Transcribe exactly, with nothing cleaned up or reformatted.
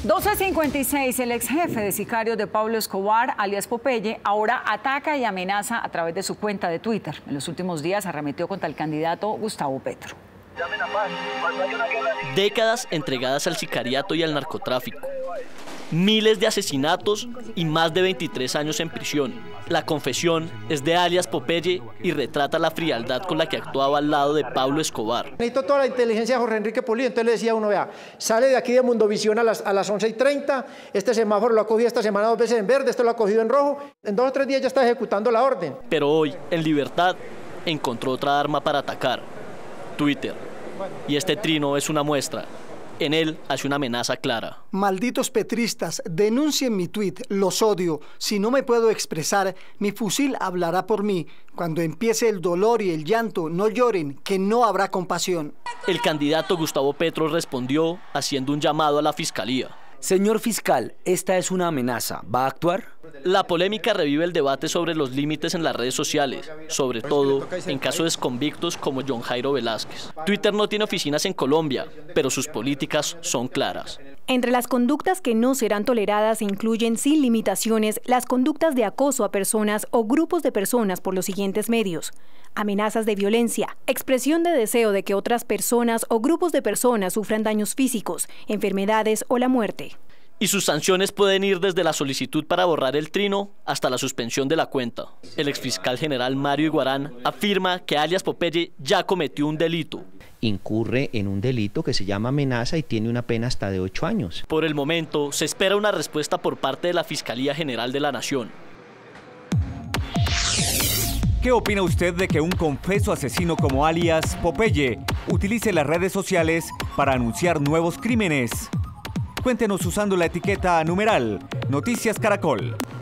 doce cincuenta y seis, el ex jefe de sicarios de Pablo Escobar, alias Popeye, ahora ataca y amenaza a través de su cuenta de Twitter. En los últimos días arremetió contra el candidato Gustavo Petro. Décadas entregadas al sicariato y al narcotráfico. Miles de asesinatos y más de veintitrés años en prisión. La confesión es de alias Popeye y retrata la frialdad con la que actuaba al lado de Pablo Escobar. Necesito toda la inteligencia de Jorge Enrique Pulido. Entonces le decía a uno, vea, sale de aquí de Mundovisión a las, a las once y treinta, este semáforo lo ha cogido esta semana dos veces en verde, esto lo ha cogido en rojo, en dos o tres días ya está ejecutando la orden. Pero hoy, en libertad, encontró otra arma para atacar: Twitter. Y este trino es una muestra. En él hace una amenaza clara. Malditos petristas, denuncien mi tuit, los odio. Si no me puedo expresar, mi fusil hablará por mí. Cuando empiece el dolor y el llanto, no lloren, que no habrá compasión. El candidato Gustavo Petro respondió haciendo un llamado a la fiscalía. Señor fiscal, esta es una amenaza. ¿Va a actuar? La polémica revive el debate sobre los límites en las redes sociales, sobre todo en casos de exconvictos como John Jairo Velázquez. Twitter no tiene oficinas en Colombia, pero sus políticas son claras. Entre las conductas que no serán toleradas se incluyen sin limitaciones las conductas de acoso a personas o grupos de personas por los siguientes medios: amenazas de violencia, expresión de deseo de que otras personas o grupos de personas sufran daños físicos, enfermedades o la muerte. Y sus sanciones pueden ir desde la solicitud para borrar el trino hasta la suspensión de la cuenta. El exfiscal general Mario Iguarán afirma que alias Popeye ya cometió un delito. Incurre en un delito que se llama amenaza y tiene una pena hasta de ocho años. Por el momento, se espera una respuesta por parte de la Fiscalía General de la Nación. ¿Qué opina usted de que un confeso asesino como alias Popeye utilice las redes sociales para anunciar nuevos crímenes? Cuéntenos usando la etiqueta numeral Noticias Caracol.